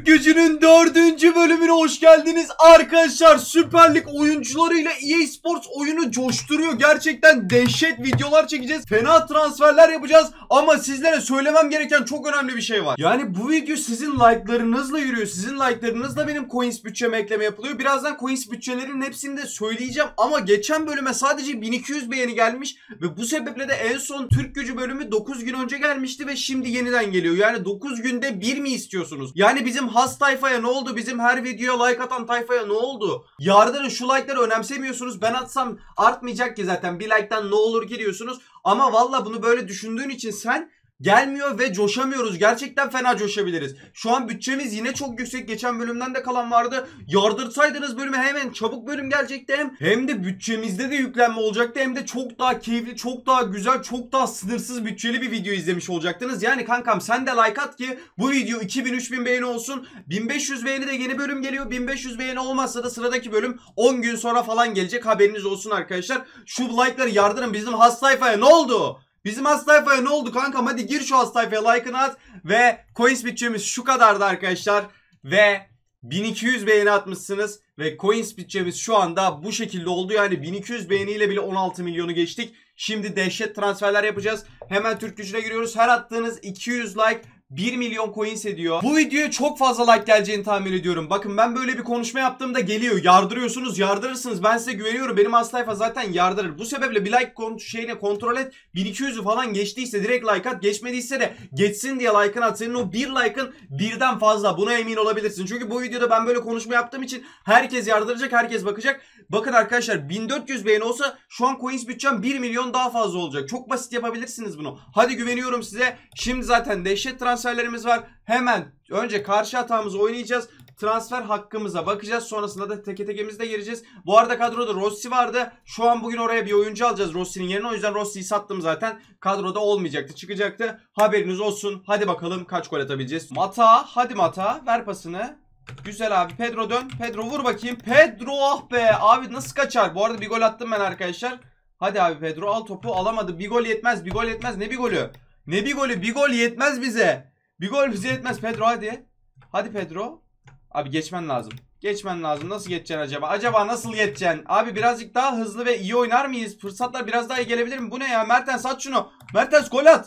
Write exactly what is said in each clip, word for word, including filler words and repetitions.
Türk Gücü'nün dördüncü bölümüne hoş geldiniz arkadaşlar. Süper Lig oyuncularıyla E A Sports oyunu coşturuyor. Gerçekten dehşet videolar çekeceğiz. Fena transferler yapacağız. Ama sizlere söylemem gereken çok önemli bir şey var. Yani bu video sizin like'larınızla yürüyor. Sizin like'larınızla benim coins bütçeme ekleme yapılıyor. Birazdan coins bütçelerinin hepsini de söyleyeceğim. Ama geçen bölüme sadece bin iki yüz beğeni gelmiş. Ve bu sebeple de en son Türk Gücü bölümü dokuz gün önce gelmişti. Ve şimdi yeniden geliyor. Yani dokuz günde bir mi istiyorsunuz? Yani bizim has tayfaya ne oldu? Bizim her videoya like atan tayfaya ne oldu? Yardırın, şu like'ları önemsemiyorsunuz. Ben atsam artmayacak ki zaten. Bir like'tan ne olur ki diyorsunuz. Ama valla bunu böyle düşündüğün için sen gelmiyor ve coşamıyoruz. Gerçekten fena coşabiliriz. Şu an bütçemiz yine çok yüksek. Geçen bölümden de kalan vardı. Yardırsaydınız bölümü hemen çabuk bölüm gelecekti hem. Hem de bütçemizde de yüklenme olacaktı. Hem de çok daha keyifli, çok daha güzel, çok daha sınırsız bütçeli bir video izlemiş olacaktınız. Yani kankam sen de like at ki bu video iki bin üç bin beğeni olsun. bin beş yüz beğeni de yeni bölüm geliyor. bin beş yüz beğeni olmazsa da sıradaki bölüm on gün sonra falan gelecek. Haberiniz olsun arkadaşlar. Şu like'ları yardırın. Bizim has sayfaya ne oldu? Bizim has sayfaya ne oldu kankam? Hadi gir şu has sayfaya, like'ını at. Ve coins bütçemiz şu kadardı arkadaşlar. Ve bin iki yüz beğeni atmışsınız. Ve coins bütçemiz şu anda bu şekilde oldu. Yani bin iki yüz beğeniyle bile on altı milyonu geçtik. Şimdi dehşet transferler yapacağız. Hemen Türk Gücü'ne giriyoruz. Her attığınız iki yüz like bir milyon coins ediyor. Bu videoya çok fazla like geleceğini tahmin ediyorum. Bakın ben böyle bir konuşma yaptığımda geliyor. Yardırıyorsunuz, yardırırsınız. Ben size güveniyorum. Benim has sayfa zaten yardırır. Bu sebeple bir like kont şeyine kontrol et. bin iki yüzü falan geçtiyse direkt like at. Geçmediyse de geçsin diye like'ını at. Senin o bir like'ın birden fazla. Buna emin olabilirsin. Çünkü bu videoda ben böyle konuşma yaptığım için herkes yardıracak, herkes bakacak. Bakın arkadaşlar, bin dört yüz beğeni olsa şu an coins bütçem bir milyon daha fazla olacak. Çok basit yapabilirsiniz bunu. Hadi güveniyorum size. Şimdi zaten dehşet transferlerimiz var. Hemen önce karşı hatamızı oynayacağız. Transfer hakkımıza bakacağız. Sonrasında da teke tekemizde gireceğiz. Bu arada kadroda Rossi vardı. Şu an bugün oraya bir oyuncu alacağız Rossi'nin yerine. O yüzden Rossi'yi sattım zaten. Kadroda olmayacaktı, çıkacaktı. Haberiniz olsun. Hadi bakalım kaç gol atabileceğiz. Mata, hadi Mata, ver pasını. Güzel abi, Pedro dön. Pedro vur bakayım. Pedro, ah be abi, nasıl kaçar? Bu arada bir gol attım ben arkadaşlar. Hadi abi Pedro, al topu, alamadı. Bir gol yetmez, bir gol yetmez. Ne bir golü? Ne bir golü? Bir gol yetmez bize. Bir gol bize yetmez Pedro, hadi. Hadi Pedro. Abi geçmen lazım. Geçmen lazım. Nasıl geçeceksin acaba? Acaba nasıl geçeceksin? Abi birazcık daha hızlı ve iyi oynar mıyız? Fırsatlar biraz daha iyi gelebilir mi? Bu ne ya? Mertens at şunu. Mertens gol at.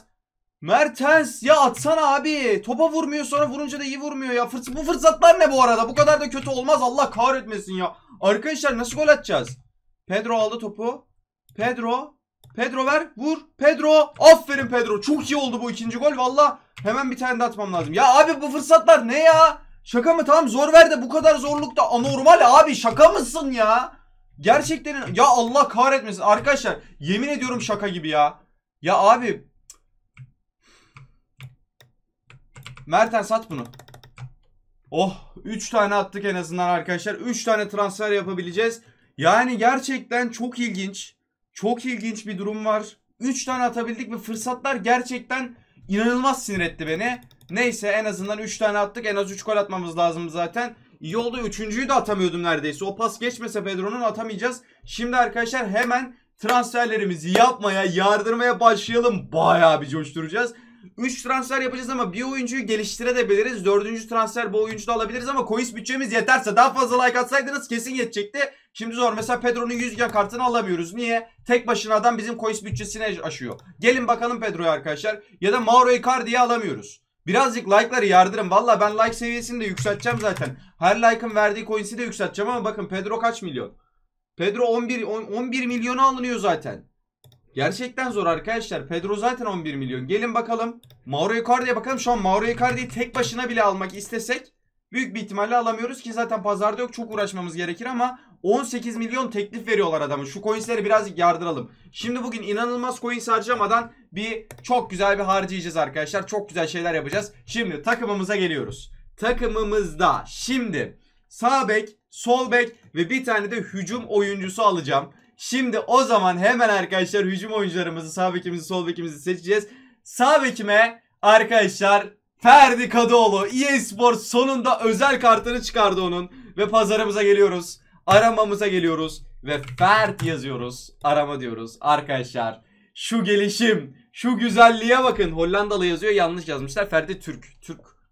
Mertens ya, atsana abi. Topa vurmuyor, sonra vurunca da iyi vurmuyor ya. Fırs bu fırsatlar ne bu arada? Bu kadar da kötü olmaz, Allah kahretmesin ya. Arkadaşlar nasıl gol atacağız? Pedro aldı topu. Pedro. Pedro ver, vur. Pedro. Aferin Pedro. Çok iyi oldu bu ikinci gol. Valla hemen bir tane de atmam lazım. Ya abi bu fırsatlar ne ya? Şaka mı? Tamam zor ver de bu kadar zorlukta anormal abi. Şaka mısın ya? Gerçekten ya, Allah kahretmesin. Arkadaşlar yemin ediyorum şaka gibi ya. Ya abi. Mertens at bunu. Oh, üç tane attık en azından arkadaşlar. üç tane transfer yapabileceğiz. Yani gerçekten çok ilginç. Çok ilginç bir durum var. üç tane atabildik ve fırsatlar gerçekten inanılmaz sinir etti beni. Neyse, en azından üç tane attık. En az üç gol atmamız lazım zaten. İyi oldu. üçüncüyü de atamıyordum neredeyse. O pas geçmese Pedro'nun atamayacağız. Şimdi arkadaşlar hemen transferlerimizi yapmaya, yardırmaya başlayalım. Bayağı bir coşturacağız. üç transfer yapacağız ama bir oyuncuyu geliştirebiliriz. dördüncü transfer bu oyuncu da alabiliriz ama coins bütçemiz yeterse, daha fazla like atsaydınız kesin yetecekti. Şimdi zor. Mesela Pedro'nun yüz gen kartını alamıyoruz. Niye? Tek başına adam bizim coins bütçesini aşıyor. Gelin bakalım Pedro'ya arkadaşlar. Ya da Mauro Icardi'yi alamıyoruz. Birazcık like'ları yardırın. Valla ben like seviyesini de yükselteceğim zaten. Her like'ın verdiği coins'i de yükselteceğim ama bakın Pedro kaç milyon? Pedro on bir, on bir milyona alınıyor zaten. Gerçekten zor arkadaşlar. Pedro zaten on bir milyon. Gelin bakalım. Mauro Icardi'ye bakalım. Şu an Mauro Icardi'yi tek başına bile almak istesek büyük bir ihtimalle alamıyoruz ki zaten pazarda yok. Çok uğraşmamız gerekir ama on sekiz milyon teklif veriyorlar adamı. Şu coinsleri birazcık yardıralım. Şimdi bugün inanılmaz coins harcamadan bir çok güzel bir harcayacağız arkadaşlar. Çok güzel şeyler yapacağız. Şimdi takımımıza geliyoruz. Takımımızda şimdi sağ bek, sol bek ve bir tane de hücum oyuncusu alacağım. Şimdi o zaman hemen arkadaşlar hücum oyuncularımızı, sağ bekimizi, sol bekimizi seçeceğiz. Sağ bekime arkadaşlar Ferdi Kadıoğlu. E A Sports sonunda özel kartını çıkardı onun. Ve pazarımıza geliyoruz. Aramamıza geliyoruz. Ve Ferdi yazıyoruz. Arama diyoruz. Arkadaşlar şu gelişim, şu güzelliğe bakın. Hollandalı yazıyor, yanlış yazmışlar. Ferdi Türk. Türk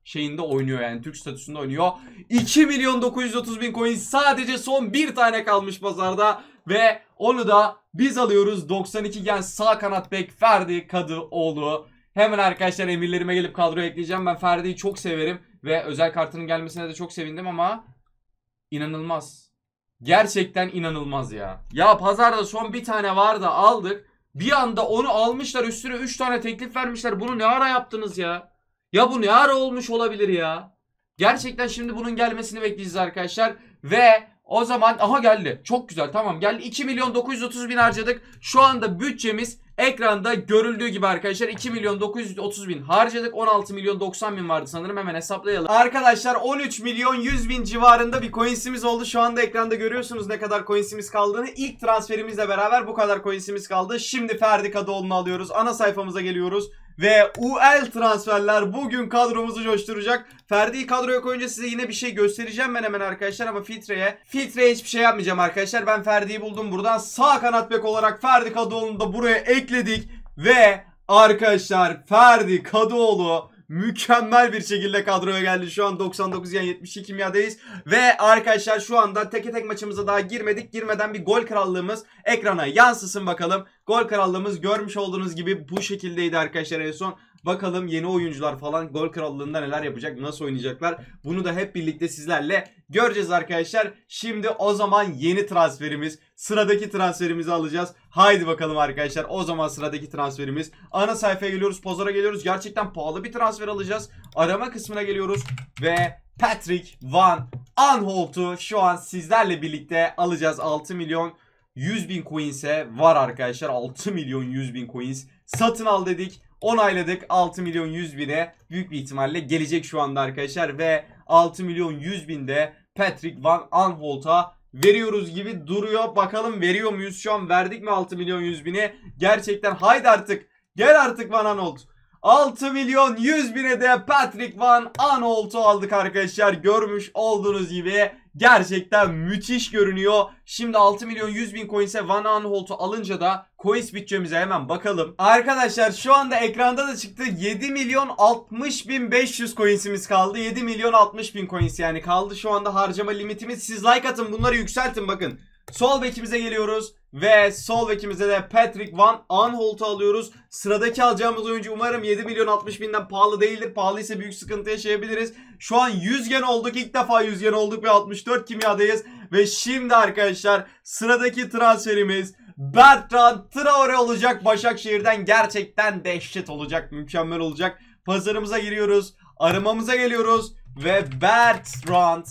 şeyinde oynuyor yani. Türk statüsünde oynuyor. iki milyon dokuz yüz otuz bin coin, sadece son bir tane kalmış pazarda. Ve onu da biz alıyoruz. doksan iki gen sağ kanat bek Ferdi Kadıoğlu. Hemen arkadaşlar emirlerime gelip kadroya ekleyeceğim. Ben Ferdi'yi çok severim. Ve özel kartının gelmesine de çok sevindim ama inanılmaz. Gerçekten inanılmaz ya. Ya pazarda son bir tane vardı, aldık. Bir anda onu almışlar, üstüne üç tane teklif vermişler. Bunu ne ara yaptınız ya? Ya bu ne ara olmuş olabilir ya? Gerçekten şimdi bunun gelmesini bekleyeceğiz arkadaşlar. Ve o zaman aha geldi. Çok güzel, tamam geldi. iki milyon dokuz yüz otuz bin harcadık. Şu anda bütçemiz ekranda görüldüğü gibi arkadaşlar. iki milyon dokuz yüz otuz bin harcadık. on altı milyon doksan bin vardı sanırım, hemen hesaplayalım. Arkadaşlar on üç milyon yüz bin civarında bir coinsimiz oldu. Şu anda ekranda görüyorsunuz ne kadar coinsimiz kaldığını. İlk transferimizle beraber bu kadar coinsimiz kaldı. Şimdi Ferdi Kadıoğlu'nu alıyoruz. Ana sayfamıza geliyoruz. Ve U L transferler bugün kadromuzu coşturacak. Ferdi'yi kadroya koyunca size yine bir şey göstereceğim ben hemen arkadaşlar, ama filtreye filtreye hiçbir şey yapmayacağım arkadaşlar. Ben Ferdi'yi buldum buradan. Sağ kanat bek olarak Ferdi Kadıoğlu'nu da buraya ekledik. Ve arkadaşlar Ferdi Kadıoğlu mükemmel bir şekilde kadroya geldi. Şu an doksan dokuz gen yetmiş iki kimyadayız. Ve arkadaşlar şu anda teke tek maçımıza daha girmedik. Girmeden bir gol krallığımız ekrana yansısın bakalım. Gol krallığımız görmüş olduğunuz gibi bu şekildeydi arkadaşlar en son. Bakalım yeni oyuncular falan gol krallığında neler yapacak, nasıl oynayacaklar. Bunu da hep birlikte sizlerle göreceğiz arkadaşlar. Şimdi o zaman yeni transferimiz, sıradaki transferimizi alacağız. Haydi bakalım arkadaşlar, o zaman sıradaki transferimiz. Ana sayfaya geliyoruz, pazara geliyoruz. Gerçekten pahalı bir transfer alacağız. Arama kısmına geliyoruz ve Patrick Van Aanholt'u şu an sizlerle birlikte alacağız. altı milyon yüz bin coins'e var arkadaşlar. altı milyon yüz bin coins satın al dedik. Onayladık. altı milyon yüz bine büyük bir ihtimalle gelecek şu anda arkadaşlar. Ve altı milyon yüz binde Patrick Van Aanholt'a veriyoruz gibi duruyor. Bakalım veriyor muyuz? Şu an verdik mi altı milyon yüz bine? Gerçekten haydi artık. Gel artık Van Aanholt. altı milyon yüz bine de Patrick Van Aanholt'u aldık arkadaşlar. Görmüş olduğunuz gibi gerçekten müthiş görünüyor. Şimdi altı milyon yüz bin coins'e Van Aanholt'u alınca da coins bütçemize hemen bakalım. Arkadaşlar şu anda ekranda da çıktı. yedi milyon altmış bin beş yüz coins'imiz kaldı. yedi milyon altmış bin coins yani kaldı şu anda harcama limitimiz. Siz like atın, bunları yükseltin bakın. Sol bekimize geliyoruz ve sol bekimize de Patrick Van Aanholt'u alıyoruz. Sıradaki alacağımız oyuncu umarım yedi milyon altmış binden pahalı değildir. Pahalıysa büyük sıkıntı yaşayabiliriz. Şu an yüz gen olduk, ilk defa yüz gen olduk ve altmış dört kimyadayız. Ve şimdi arkadaşlar sıradaki transferimiz Bertrand Traore olacak Başakşehir'den. Gerçekten dehşet olacak, mükemmel olacak. Pazarımıza giriyoruz, aramamıza geliyoruz. Ve Bertrand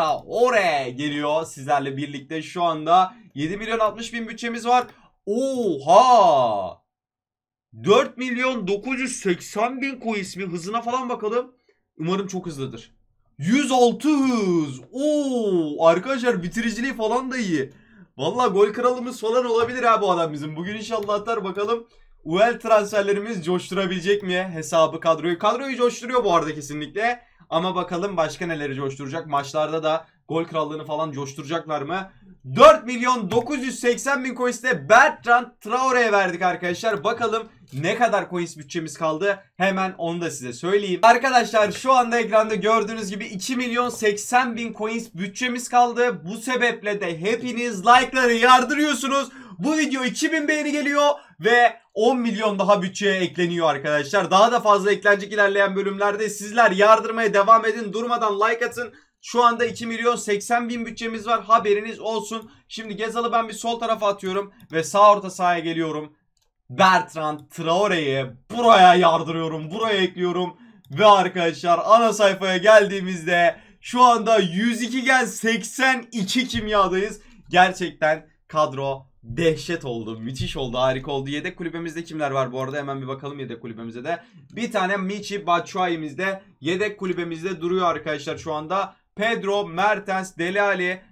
Traore geliyor sizlerle birlikte. Şu anda yedi milyon altmış bin bütçemiz var. Oha! dört milyon dokuz yüz seksen bin coins mi? Hızına falan bakalım. Umarım çok hızlıdır. yüz altı hız. Oo, arkadaşlar bitiriciliği falan da iyi. Vallahi gol kralımız falan olabilir ha bu adam bizim. Bugün inşallah atar bakalım. U L transferlerimiz coşturabilecek mi hesabı, kadroyu? Kadroyu coşturuyor bu arada kesinlikle. Ama bakalım başka neleri coşturacak. Maçlarda da gol krallığını falan coşturacaklar mı? dört milyon dokuz yüz seksen bin coins'te Bertrand Traore'ye verdik arkadaşlar. Bakalım ne kadar coins bütçemiz kaldı. Hemen onu da size söyleyeyim. Arkadaşlar şu anda ekranda gördüğünüz gibi iki milyon seksen bin coins bütçemiz kaldı. Bu sebeple de hepiniz like'ları yardırıyorsunuz. Bu video iki bin beğeni geliyor ve on milyon daha bütçeye ekleniyor arkadaşlar. Daha da fazla eklenecek ilerleyen bölümlerde. Sizler yardırmaya devam edin. Durmadan like atın. Şu anda iki milyon seksen bin bütçemiz var. Haberiniz olsun. Şimdi Gezal'ı ben bir sol tarafa atıyorum. Ve sağ orta sahaya geliyorum. Bertrand Traore'yi buraya yardırıyorum. Buraya ekliyorum. Ve arkadaşlar ana sayfaya geldiğimizde şu anda yüz iki gen seksen iki kimyadayız. Gerçekten kadro dehşet oldu. Müthiş oldu. Harika oldu. Yedek kulübemizde kimler var bu arada? Hemen bir bakalım yedek kulübemize de. Bir tane Michy Batshuayi'miz de yedek kulübemizde duruyor arkadaşlar şu anda. Pedro, Mertens, Dele Alli,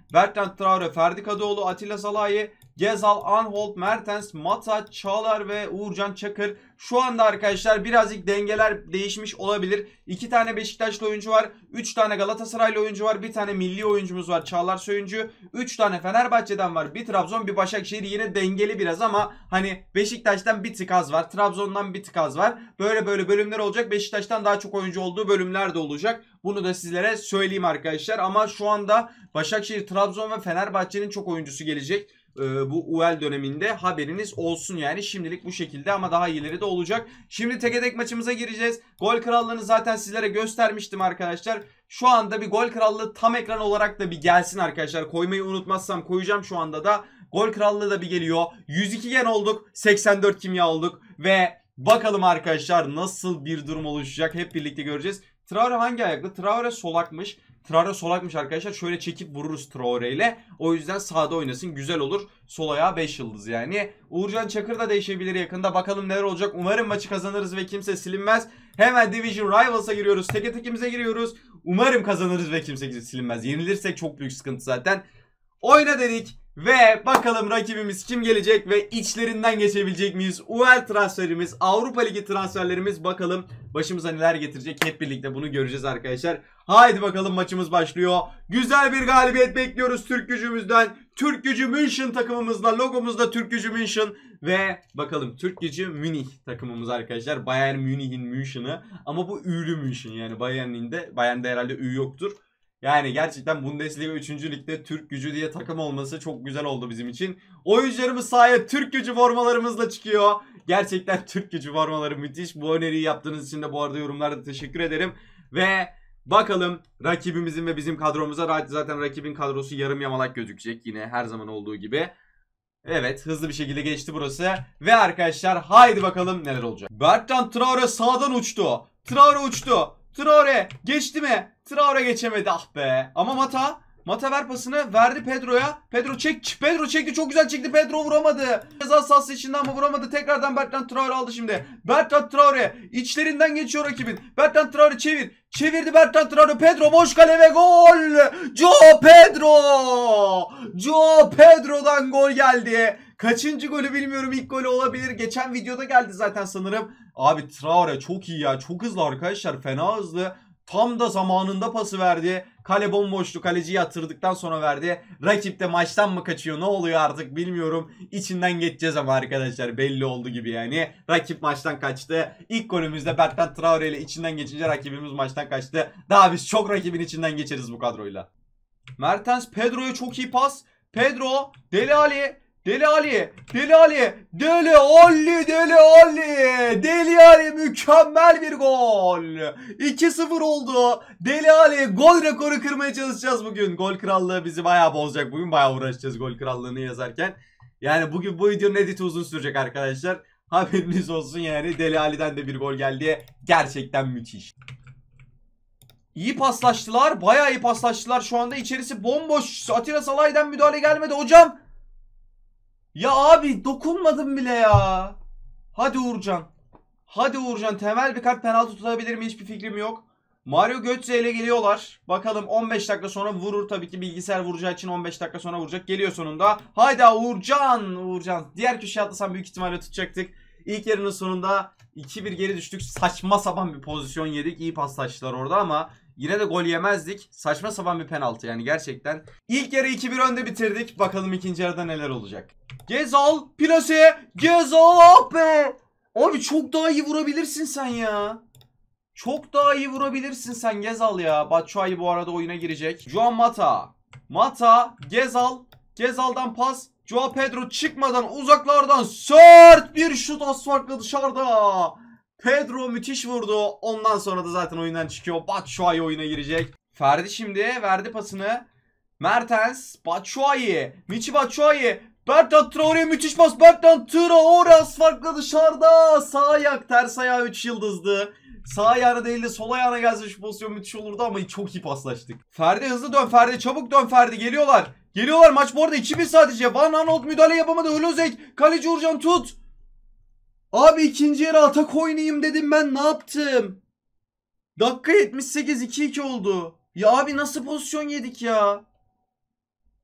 Bertrand Traore, Ferdi Kadıoğlu, Atilla Salahi, Gezal, Anholt, Mertens, Mata, Çağlar ve Uğurcan Çakır. Şu anda arkadaşlar birazcık dengeler değişmiş olabilir. iki tane Beşiktaşlı oyuncu var. üç tane Galatasaraylı oyuncu var. bir tane milli oyuncumuz var, Çağlar Söyüncü. üç tane Fenerbahçe'den var. Bir Trabzon, bir Başakşehir. Yine dengeli biraz ama hani Beşiktaş'tan bir tık az var. Trabzon'dan bir tık az var. Böyle böyle bölümler olacak. Beşiktaş'tan daha çok oyuncu olduğu bölümler de olacak. Bunu da sizlere söyleyeyim arkadaşlar. Ama şu anda Başakşehir, Trabzon ve Fenerbahçe'nin çok oyuncusu gelecek. Ee, bu U E L döneminde haberiniz olsun yani. Şimdilik bu şekilde ama daha ileri de olacak. Şimdi teke tek maçımıza gireceğiz. Gol krallığını zaten sizlere göstermiştim arkadaşlar. Şu anda bir gol krallığı tam ekran olarak da bir gelsin arkadaşlar. Koymayı unutmazsam koyacağım şu anda da. Gol krallığı da bir geliyor. yüz iki gen olduk. seksen dört kimya olduk. Ve bakalım arkadaşlar nasıl bir durum oluşacak. Hep birlikte göreceğiz. Traore hangi ayaklı? Traore solakmış. Traore solakmış arkadaşlar. Şöyle çekip vururuz Traore ile. O yüzden sağda oynasın. Güzel olur. Sol ayağı beş yıldız yani. Uğurcan Çakır da değişebilir yakında. Bakalım neler olacak. Umarım maçı kazanırız ve kimse silinmez. Hemen Division Rivals'a giriyoruz. Teke tekimize giriyoruz. Umarım kazanırız ve kimse silinmez. Yenilirsek çok büyük sıkıntı zaten. Oyna dedik. Ve bakalım rakibimiz kim gelecek ve içlerinden geçebilecek miyiz? U E L transferimiz, Avrupa Ligi transferlerimiz, bakalım başımıza neler getirecek, hep birlikte bunu göreceğiz arkadaşlar. Haydi bakalım, maçımız başlıyor. Güzel bir galibiyet bekliyoruz Türk Gücümüzden. Türk Gücü München takımımızla, logomuzda Türk Gücü München ve bakalım Türk Gücü Münih takımımız arkadaşlar. Bayern Münih'in München'ı ama bu Ü'lü München yani, Bayern'in de, Bayern'de herhalde Ü yoktur. Yani gerçekten Bundesliga üçüncü Lig'de Türk Gücü diye takım olması çok güzel oldu bizim için. Oyuncularımız sahaya Türk Gücü formalarımızla çıkıyor. Gerçekten Türk Gücü formaları müthiş. Bu öneriyi yaptığınız için de bu arada yorumlarda teşekkür ederim. Ve bakalım rakibimizin ve bizim kadromuza. Zaten rakibin kadrosu yarım yamalak gözükecek yine her zaman olduğu gibi. Evet, hızlı bir şekilde geçti burası. Ve arkadaşlar haydi bakalım neler olacak. Bertrand Traore sağdan uçtu. Traore uçtu. Traore geçti mi? Traore geçemedi, ah be. Ama Mata, Mata ver pasını, verdi Pedro'ya. Pedro çek, Pedro çekti, çok güzel çekti. Pedro vuramadı. Ceza sahası içinde ama vuramadı. Tekrardan Bertrand Traore aldı şimdi. Bertrand Traore içlerinden geçiyor rakibin. Bertrand Traore çevir. Çevirdi Bertrand Traore. Pedro boş kale ve gol. Joao Pedro. Joao Pedro'dan gol geldi. Kaçıncı golü bilmiyorum. İlk golü olabilir. Geçen videoda geldi zaten sanırım. Abi Traore çok iyi ya. Çok hızlı arkadaşlar. Fena hızlı. Tam da zamanında pası verdi. Kale bomboştu. Kaleciyi yatırdıktan sonra verdi. Rakip de maçtan mı kaçıyor, ne oluyor artık bilmiyorum. İçinden geçeceğiz ama arkadaşlar belli oldu gibi yani. Rakip maçtan kaçtı. İlk golümüzde Bertrand Traore ile içinden geçince rakibimiz maçtan kaçtı. Daha biz çok rakibin içinden geçeriz bu kadroyla. Mertens Pedro'ya çok iyi pas. Pedro, Dele Alli. Dele Alli, Dele Alli, Dele Alli, Dele Alli, Dele Alli mükemmel bir gol. iki sıfır oldu. Dele Alli gol rekoru kırmaya çalışacağız bugün. Gol krallığı bizi bayağı bozacak. Bugün bayağı uğraşacağız gol krallığını yazarken. Yani bugün bu videonun editi uzun sürecek arkadaşlar. Haberiniz olsun yani. Dele Alli'den de bir gol geldi. Gerçekten müthiş. İyi paslaştılar. Bayağı iyi paslaştılar. Şu anda içerisi bomboş. Atilla Salahi'den müdahale gelmedi hocam. Ya abi dokunmadım bile ya. Hadi Uğurcan. Hadi Uğurcan. Temel bir kart penaltı tutabilir mi? Hiçbir fikrim yok. Mario Götze ile geliyorlar. Bakalım on beş dakika sonra vurur. Tabii ki bilgisayar vuracağı için on beş dakika sonra vuracak. Geliyor sonunda. Haydi Uğurcan. Uğurcan. Diğer köşeye atlasam büyük ihtimalle tutacaktık. İlk yarının sonunda iki bir geri düştük. Saçma sapan bir pozisyon yedik. İyi paslaştılar orada ama yine de gol yemezdik. Saçma sapan bir penaltı yani gerçekten. İlk yarı iki bir önde bitirdik. Bakalım ikinci yarıda neler olacak. Gezal, plase, Gezal, ah be. Abi çok daha iyi vurabilirsin sen ya. Çok daha iyi vurabilirsin sen Gezal ya. Batshuayi bu arada oyuna girecek. Joao Mata. Mata, Gezal. Gezal'dan pas. Joao Pedro çıkmadan uzaklardan sert bir şut, az farklı dışarıda. Pedro müthiş vurdu. Ondan sonra da zaten oyundan çıkıyor. Batshuayi oyuna girecek. Ferdi şimdi verdi pasını. Mertens, Batshuayi, Michy Batshuayi, Bertrand Traore'ye müthiş pas. Bertrand Traore az farklı dışarıda. Sağ ayak, ters ayağı üç yıldızdı. Sağ ayağına değil de sol ayağına gelse şu pozisyon müthiş olurdu ama çok iyi paslaştık. Ferdi hızlı dön Ferdi, çabuk dön Ferdi, geliyorlar. Geliyorlar, maç bu arada iki bir sadece. Van Aanholt müdahale yapamadı. Hlozek, kaleci Uğurcan tut. Abi ikinci yarı atak oynayayım dedim ben, ne yaptım? Dakika yetmiş sekiz, iki iki oldu. Ya abi nasıl pozisyon yedik ya?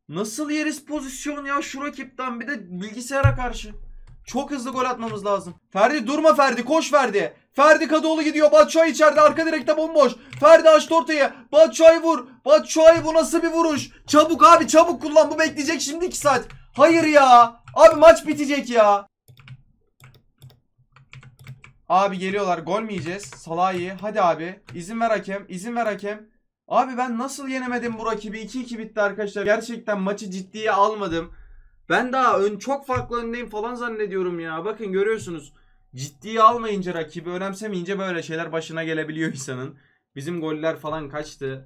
Nasıl yeriz pozisyon ya şu rakipten, bir de bilgisayara karşı. Çok hızlı gol atmamız lazım. Ferdi durma, Ferdi koş Ferdi. Ferdi Kadıoğlu gidiyor. Batshuayi içeride, arka direkte bomboş. Ferdi açtı ortaya. Batshuayi vur. Batshuayi, bu nasıl bir vuruş? Çabuk abi, çabuk kullan. Bu bekleyecek şimdi iki saat. Hayır ya. Abi maç bitecek ya. Abi geliyorlar. Gol mü yiyeceğiz? Salahi. Hadi abi. İzin ver hakem. İzin ver hakem. Abi ben nasıl yenemedim bu rakibi? iki iki bitti arkadaşlar. Gerçekten maçı ciddiye almadım. Ben daha ön çok farklı öndeyim falan zannediyorum ya. Bakın görüyorsunuz. Ciddiye almayınca, rakibi önemsemeyince böyle şeyler başına gelebiliyor insanın. Bizim goller falan kaçtı.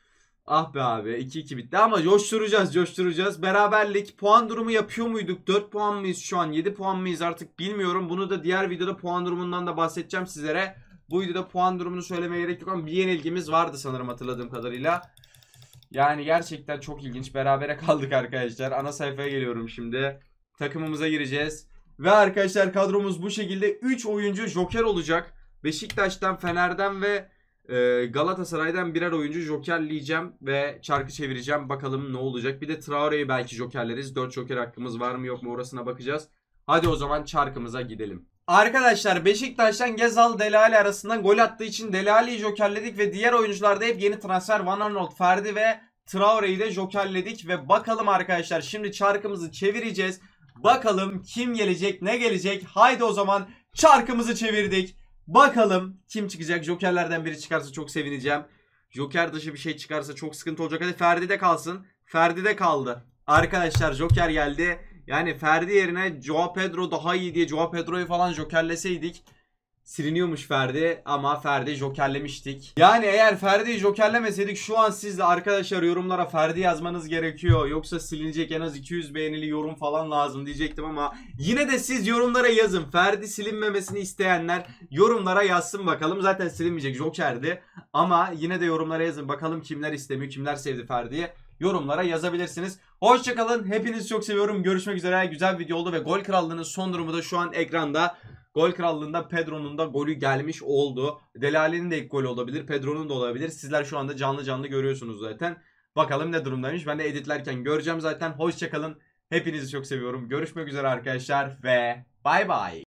Ah be abi, iki iki bitti ama coşturacağız coşturacağız. Beraberlik puan durumu yapıyor muyduk? dört puan mıyız şu an? yedi puan mıyız artık bilmiyorum. Bunu da diğer videoda puan durumundan da bahsedeceğim sizlere. Bu videoda puan durumunu söylemeye gerek yok ama bir yenilgimiz vardı sanırım hatırladığım kadarıyla. Yani gerçekten çok ilginç. Berabere kaldık arkadaşlar. Ana sayfaya geliyorum şimdi. Takımımıza gireceğiz. Ve arkadaşlar kadromuz bu şekilde. üç oyuncu joker olacak. Beşiktaş'tan, Fener'den ve e, Galatasaray'dan birer oyuncu jokerleyeceğim. Ve çarkı çevireceğim. Bakalım ne olacak. Bir de Traore'yi belki jokerleriz. dört joker hakkımız var mı yok mu orasına bakacağız. Hadi o zaman çarkımıza gidelim. Arkadaşlar Beşiktaş'tan Gezal, Dele Alli arasından gol attığı için Dele Alli'yi jokerledik ve diğer oyuncularda hep yeni transfer Van Aanholt, Ferdi ve Traore'yi de jokerledik ve bakalım arkadaşlar şimdi çarkımızı çevireceğiz. Bakalım kim gelecek, ne gelecek? Haydi o zaman çarkımızı çevirdik. Bakalım kim çıkacak? Jokerlerden biri çıkarsa çok sevineceğim. Joker dışı bir şey çıkarsa çok sıkıntı olacak. Hadi Ferdi de kalsın. Ferdi de kaldı. Arkadaşlar joker geldi. Yani Ferdi yerine Joao Pedro daha iyi diye Joao Pedro'yu falan jokerleseydik siliniyormuş Ferdi, ama Ferdi jokerlemiştik. Yani eğer Ferdi'yi jokerlemeseydik şu an siz de arkadaşlar yorumlara Ferdi yazmanız gerekiyor. Yoksa silinecek en az iki yüz beğenili yorum falan lazım diyecektim ama yine de siz yorumlara yazın. Ferdi silinmemesini isteyenler yorumlara yazsın bakalım. Zaten silinmeyecek, jokerdi. Ama yine de yorumlara yazın bakalım kimler istemiyor, kimler sevdi Ferdi'yi. Yorumlara yazabilirsiniz. Hoşçakalın. Hepinizi çok seviyorum. Görüşmek üzere. Güzel bir video oldu ve Gol Krallığı'nın son durumu da şu an ekranda. Gol Krallığı'nda Pedro'nun da golü gelmiş oldu. Dele Alli'nin de ilk golü olabilir. Pedro'nun da olabilir. Sizler şu anda canlı canlı görüyorsunuz zaten. Bakalım ne durumdaymış. Ben de editlerken göreceğim zaten. Hoşçakalın. Hepinizi çok seviyorum. Görüşmek üzere arkadaşlar ve bay bay.